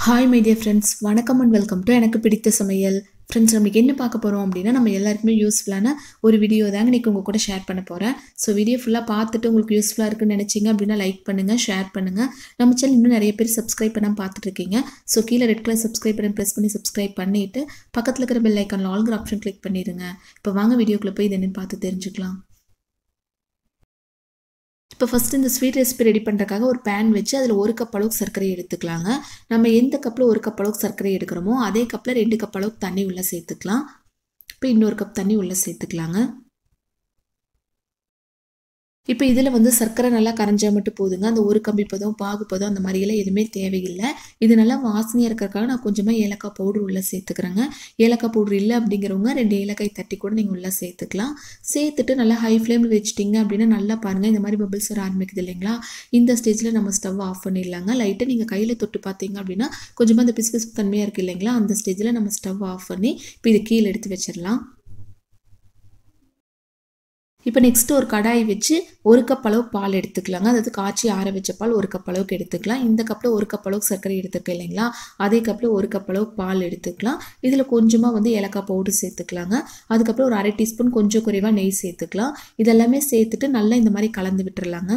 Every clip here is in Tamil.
Hi my dear friends, வணக்கம் and welcome to எனக்கு பிடித்த சமையல். Friends, நம்ம என்ன பார்க்க போறோம் அப்படினா நம்ம எல்லாருக்குமே யூஸ்ஃபுல்லான ஒரு வீடியோ தாங்க இன்னைக்கு உங்க கூட ஷேர் பண்ண போறேன். சோ வீடியோ ஃபுல்லா பார்த்துட்டு உங்களுக்கு யூஸ்ஃபுல்லா இருக்குன்னு நினைச்சீங்க அப்படினா லைக் பண்ணுங்க, ஷேர் பண்ணுங்க. நம்ம சேனல் இன்னும் நிறைய பேர் Subscribe பண்ணாம பார்த்துட்டு இருக்கீங்க. சோ கீழ red colour Subscribe button press பண்ணி Subscribe பண்ணிட்டு பக்கத்துல இருக்கிற பெல் ஐகான்ல ஆல்ங்கிற ஆப்ஷன் கிளிக் பண்ணிருங்க. இப்போ வாங்க வீடியோக்குள்ள போய் இத என்னன்னு பார்த்து தெரிஞ்சுக்கலாம். இப்போ ஃபர்ஸ்ட் இந்த ஸ்வீட் ரெசிபி ரெடி பண்ணுறதுக்காக ஒரு பேன் வச்சு அதில் 1 கப் அளவுக்கு சர்க்கரை எடுத்துக்கலாங்க. நம்ம எந்த கப்பில் 1 கப் அளவுக்கு சர்க்கரை எடுக்கிறோமோ அதே கப்பில் 2 கப் அளவுக்கு தண்ணி உள்ளே சேர்த்துக்கலாம். இப்போ இன்னொரு கப் தண்ணி உள்ளே சேர்த்துக்கலாங்க. இப்போ இதில் வந்து சர்க்கரை நல்லா கரைஞ்சா மட்டும் போதுங்க. அந்த ஒரு கம்பி பதம் பாகு பதம் அந்த மாதிரியெல்லாம் எதுவுமே தேவையில்லை. இது நல்லா வாசனையாக இருக்கிறதுக்காக நான் கொஞ்சமாக ஏலக்காய் பவுடர் உள்ளே சேர்த்துக்கிறேங்க. ஏலக்காய் பவுடர் இல்லை அப்படிங்கிறவங்க 2 ஏலக்காய் தட்டி கூட நீங்கள் உள்ளே சேர்த்துக்கலாம். சேர்த்துட்டு நல்லா ஹை ஃப்ளேமில் வச்சுட்டிங்க அப்படின்னா நல்லா பாருங்கள் இந்த மாதிரி பபிள்ஸ் வர ஆரம்பிக்குது இல்லைங்களா. இந்த ஸ்டேஜில் நம்ம ஸ்டவ் ஆஃப் பண்ணிடலாங்க. லைட்டாக நீங்கள் கையில் தொட்டு பார்த்தீங்க அப்படின்னா கொஞ்சமாக அந்த பிசு பிசு தன்மையாக இருக்குது இல்லைங்களா. அந்த ஸ்டேஜில் நம்ம ஸ்டவ் ஆஃப் பண்ணி இப்போ இது கீழே எடுத்து வச்சிடலாம். இப்போ நெக்ஸ்ட் ஒரு கடாய் வச்சு 1 கப் அளவு பால் எடுத்துக்கலாங்க. அதாவது காய்ச்சி ஆற வச்ச பால் 1 கப் அளவுக்கு எடுத்துக்கலாம். இந்த கப்பில் 1 கப் அளவுக்கு சர்க்கரை எடுத்துருக்கேன் இல்லைங்களா, அதே கப்பில் 1 கப் அளவுக்கு பால் எடுத்துக்கலாம். இதில் கொஞ்சமாக வந்து ஏலக்காய் பவுடர் சேர்த்துக்கலாங்க. அதுக்கப்புறம் ஒரு 1/2 டீஸ்பூன் கொஞ்சம் குறைவாக நெய் சேர்த்துக்கலாம். இதெல்லாமே சேர்த்துட்டு நல்லா இந்த மாதிரி கலந்து விட்டுறலாங்க.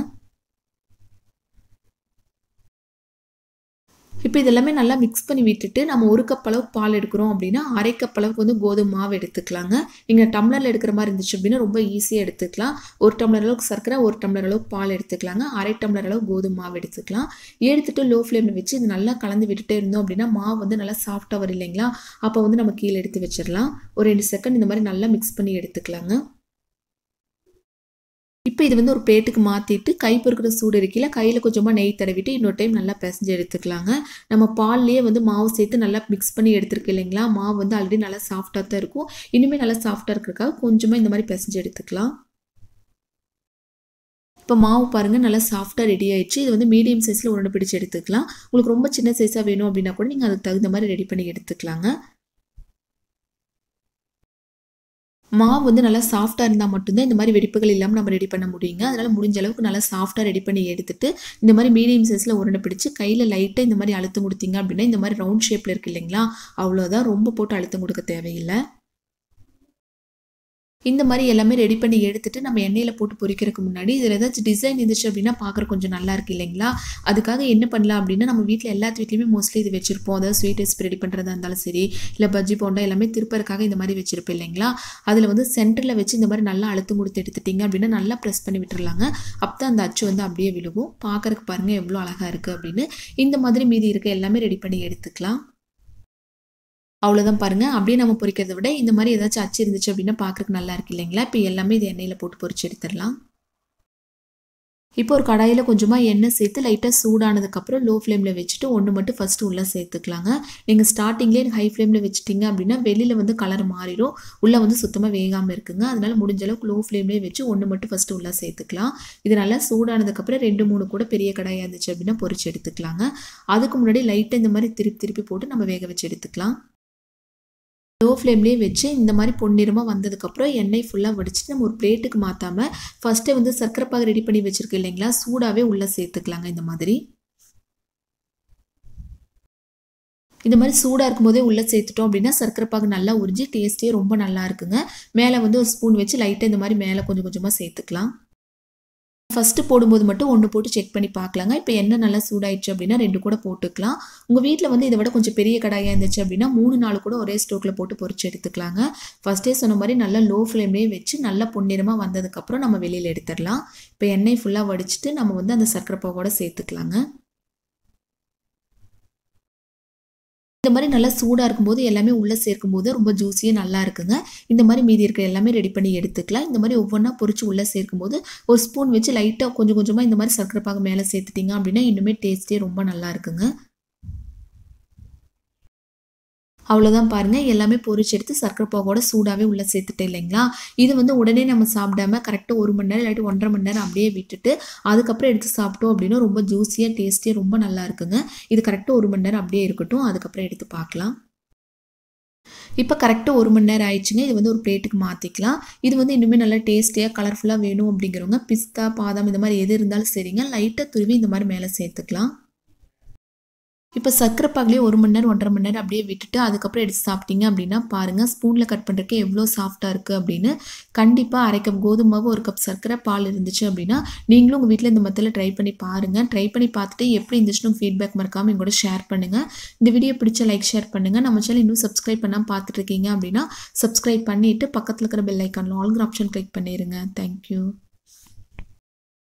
இப்போ இதெல்லாமே நல்லா மிக்ஸ் பண்ணி விட்டுட்டு நம்ம 1 கப் அளவுக்கு பால் எடுக்கிறோம் அப்படின்னா 1/2 கப் அளவுக்கு வந்து கோதுமை மாவு எடுத்துக்கலாங்க. நீங்கள் டம்ளரில் எடுக்கிற மாதிரி இருந்துச்சு அப்படின்னா ரொம்ப ஈஸியாக எடுத்துக்கலாம். 1 டம்ளர் அளவுக்கு சர்க்கரை, 1 டம்ளர் அளவுக்கு பால் எடுத்துக்கலாங்க. 1/2 டம்ளர் அளவு கோதுமை மாவு எடுத்துக்கலாம். எடுத்துட்டு லோ ஃப்ளேமில் வச்சு இது நல்லா கலந்து விட்டுட்டே இருந்தோம் அப்படின்னா மாவு வந்து நல்லா சாஃப்டாக வரும் இல்லைங்களா. அப்போ வந்து நம்ம கீழே எடுத்து வச்சிடலாம். ஒரு 2 செகண்ட் இந்த மாதிரி நல்லா மிக்ஸ் பண்ணி எடுத்துக்கலாங்க. இப்போ இது வந்து ஒரு பிளேட்டுக்கு மாற்றிட்டு கை பொறுக்கிற சூடு இருக்கையில கையில் கொஞ்சமாக நெய் தடவிட்டு இன்னொரு டைம் நல்லா பிசைஞ்சு எடுத்துக்கலாங்க. நம்ம பால்லேயே வந்து மாவு சேர்த்து நல்லா மிக்ஸ் பண்ணி எடுத்துருக்கு இல்லைங்களா. மாவு வந்து ஆல்ரெடி நல்லா சாஃப்டாக தான் இருக்கும். இன்னுமே நல்லா சாஃப்டாக இருக்கிறதுக்காக கொஞ்சமாக இந்த மாதிரி பிசைஞ்சு எடுத்துக்கலாம். இப்போ மாவு பாருங்கள் நல்லா சாஃப்டாக ரெடி ஆயிடுச்சு. இது வந்து மீடியம் சைஸில் உருண்டை பிடிச்சி எடுத்துக்கலாம். உங்களுக்கு ரொம்ப சின்ன சைஸாக வேணும் அப்படின்னா கூட நீங்கள் அதுக்கு தகுந்த மாதிரி ரெடி பண்ணி எடுத்துக்கலாங்க. மாவு வந்து நல்லா சாஃப்டாக இருந்தால் மட்டும்தான் இந்த மாதிரி வெடிப்புகள் இல்லாமல் நம்ம ரெடி பண்ண முடியுங்க. அதனால் முடிஞ்ச அளவுக்கு நல்லா சாஃப்டாக ரெடி பண்ணி எடுத்துட்டு இந்த மாதிரி மீடியம் சைஸில் உருண்டை பிடிச்சி கையில் லைட்டாக இந்த மாதிரி அழுத்தம் கொடுத்தீங்க அப்படின்னா இந்த மாதிரி ரவுண்ட் ஷேப்பில் இருக்குது இல்லைங்களா, அவ்வளோதான். ரொம்ப போட்டு அழுத்தம் கொடுக்க தேவையில்லை. இந்த மாதிரி எல்லாமே ரெடி பண்ணி எடுத்துட்டு நம்ம எண்ணெயில் போட்டு பொரிக்கிறதுக்கு முன்னாடி இதில் ஏதாச்சும் டிசைன் இருந்துச்சு அப்படின்னா பார்க்குற கொஞ்சம் நல்லா இருக்கு இல்லைங்களா. அதுக்காக என்ன பண்ணலாம் அப்படின்னா நம்ம வீட்டில் எல்லாத்து வீட்லையுமே மோஸ்ட்லி இது வச்சிருப்போம். அதாவது ஸ்வீட் ரெசிபி ரெடி பண்ணுறதா இருந்தாலும் சரி, இல்லை பஜ்ஜி போண்டா எல்லாமே திருப்பறதுக்காக இந்த மாதிரி வச்சிருப்போம் இல்லைங்களா. அதில் வந்து சென்டரில் வச்சு இந்த மாதிரி நல்லா அழுத்தம் கொடுத்து எடுத்துட்டிங்க அப்படின்னா நல்லா ப்ரெஸ் பண்ணி விட்டுருலாங்க. அப்போ தான் அந்த அச்சு வந்து அப்படியே விழுகும். பார்க்குறதுக்கு பாருங்கள் எவ்வளோ அழகாக இருக்குது அப்படின்னு. இந்த மாதிரி மீதி இருக்க எல்லாமே ரெடி பண்ணி எடுத்துக்கலாம். அவ்வளோதான் பாருங்கள். அப்படியே நம்ம பொரிக்கிறத விட இந்த மாதிரி ஏதாச்சும் அச்சு இருந்துச்சு அப்படின்னா பார்க்குறதுக்கு நல்லா இருக்கு இல்லைங்களா. இப்போ எல்லாமே இது எண்ணெயில் போட்டு பொரிச்சு எடுத்துடலாம். இப்போ ஒரு கடாயில் கொஞ்சமாக எண்ணெய் சேர்த்து லைட்டாக சூடானதுக்கப்புறம் லோ ஃப்ளேமில் வச்சுட்டு ஒன்று மட்டும் ஃபஸ்ட்டு உள்ளே சேர்த்துக்கலாங்க. நீங்கள் ஸ்டார்டிங்லேயே ஹை ஃப்ளேமில் வச்சுட்டிங்க அப்படின்னா வெளியில் வந்து கலர் மாறிடும், உள்ளே வந்து சுத்தமாக வேகாமல் இருக்குங்க. அதனால் முடிஞ்ச அளவுக்கு லோ ஃப்ளேம்லேயே வச்சு ஒன்று மட்டும் ஃபஸ்ட்டு உள்ளே சேர்த்துக்கலாம். இது நல்லா சூடானதுக்கப்புறம் 2-3 கூட பெரிய கடாயாக இருந்துச்சு அப்படின்னா பொரிச்சு எடுத்துக்கலாங்க. அதுக்கு முன்னாடி லைட்டாக இந்த மாதிரி திருப்பி போட்டு நம்ம வேக வச்சு எடுத்துக்கலாம். லோ ஃப்ளேம்லேயே வச்சு இந்த மாதிரி பொன்னிறமாக வந்ததுக்கப்புறம் எண்ணெய் ஃபுல்லாக வடிச்சிட்டு நம்ம ஒரு பிளேட்டுக்கு மாற்றாமல் ஃபஸ்ட்டே வந்து சர்க்கரை பாகு ரெடி பண்ணி வச்சுருக்கு இல்லைங்களா, சூடாகவே உள்ளே சேர்த்துக்கலாங்க. இந்த மாதிரி சூடாக இருக்கும்போதே உள்ளே சேர்த்துட்டோம் அப்படின்னா சர்க்கரை பாகு நல்லா உறிஞ்சி டேஸ்ட்டே ரொம்ப நல்லா இருக்குங்க. மேலே வந்து ஒரு ஸ்பூன் வச்சு லைட்டாக இந்த மாதிரி மேலே கொஞ்சம் கொஞ்சமாக சேர்த்துக்கலாம். ஃபஸ்ட்டு போடும்போது மட்டும் 1 போட்டு செக் பண்ணி பார்க்கலாங்க. இப்போ எண்ணெய் நல்லா சூடாயிடுச்சு அப்படின்னா 2 கூட போட்டுக்கலாம். உங்கள் வீட்டில் வந்து இதை விட கொஞ்சம் பெரிய கடாயாக இருந்துச்சு அப்படின்னா 3-4 கூட ஒரே ஸ்டோக்கில் போட்டு பொரிச்சு எடுத்துக்கலாங்க. ஃபஸ்ட்டே சொன்ன மாதிரி நல்லா லோ ஃப்ளேம்லேயே வச்சு நல்லா பொன்னிறமாக வந்ததுக்கப்புறம் நம்ம வெளியில் எடுத்துடலாம். இப்போ எண்ணெய் ஃபுல்லாக வடிச்சிட்டு நம்ம வந்து அந்த சர்க்கரை பாகோட சேர்த்துக்கலாங்க. இந்த மாதிரி நல்லா சூடாக இருக்கும்போது எல்லாமே உள்ளே சேர்க்கும்போது ரொம்ப ஜூஸியாக நல்லா இருக்குங்க. இந்த மாதிரி மீதி இருக்கிற எல்லாமே ரெடி பண்ணி எடுத்துக்கலாம். இந்த மாதிரி ஒவ்வொன்றா பொரிச்சு உள்ளே சேர்க்கும்போது ஒரு ஸ்பூன் வச்சு லைட்டாக கொஞ்சம் கொஞ்சமாக இந்த மாதிரி சர்க்கரை பாகு மேலே சேர்த்துட்டிங்க அப்படின்னா இன்னுமே டேஸ்ட்டே ரொம்ப நல்லா இருக்குங்க. அவ்வளோதான் பாருங்கள். எல்லாமே பொரிச்சு எடுத்து சர்க்கரை பாகோட சூடாகவே உள்ளே சேர்த்துட்டேன் இல்லைங்களா. இது வந்து உடனே நம்ம சாப்பிடாம கரெக்டாக 1 மணி நேரம் இல்லாட்டி 1.5 மணி நேரம் அப்படியே விட்டுட்டு அதுக்கப்புறம் எடுத்து சாப்பிட்டோம் அப்படின்னா ரொம்ப ஜூஸியாக டேஸ்ட்டே ரொம்ப நல்லா இருக்குங்க. இது கரெக்டாக 1 மணி நேரம் அப்படியே இருக்கட்டும். அதுக்கப்புறம் எடுத்து பார்க்கலாம். இப்போ கரெக்டாக 1 மணி நேரம் ஆயிடுச்சுங்க. இது வந்து ஒரு பிளேட்டுக்கு மாற்றிக்கலாம். இது வந்து இன்னுமே நல்லா டேஸ்டியாக கலர்ஃபுல்லாக வேணும் அப்படிங்கிறவங்க பிஸ்தா, பாதாம் இந்த மாதிரி எது இருந்தாலும் சரிங்க லைட்டாக துருவி இந்த மாதிரி மேலே சேர்த்துக்கலாம். இப்போ சர்க்கரை பாகுலேயே 1 மணி நேரம் 1.5 மணி நேரம் அப்படியே விட்டுட்டு அதுக்கப்புறம் எடுத்து சாப்பிட்டீங்க அப்படின்னா பாருங்கள் ஸ்பூனில் கட் பண்ணுறதுக்கு எவ்வளோ சாஃப்டாக இருக்குது அப்படின்னு. கண்டிப்பாக 1/2 கப் கோதுமை மாவு 1 கப் சர்க்கரை பால் இருந்துச்சு அப்படின்னா நீங்களும் உங்கள் வீட்டில் இந்த மெத்தடில் ட்ரை பண்ணி பாருங்கள். ட்ரை பண்ணி பார்த்துட்டு எப்படி இருந்துச்சுன்னு ஃபீட்பேக் மறக்காமல் எங்கூட ஷேர் பண்ணுங்கள். இந்த வீடியோ பிடிச்ச லைக் ஷேர் பண்ணுங்கள். நம்ம சேனல் இன்னும் சப்ஸ்கிரைப் பண்ணாமல் பார்த்துட்டு இருக்கீங்க அப்படின்னா சப்ஸ்கிரைப் பண்ணிவிட்டு பக்கத்தில் இருக்கிற பெல் ஐக்கானில் ஆல்ங்கிற ஆப்ஷன் கிளிக் பண்ணிடுங்க. தேங்க்யூ.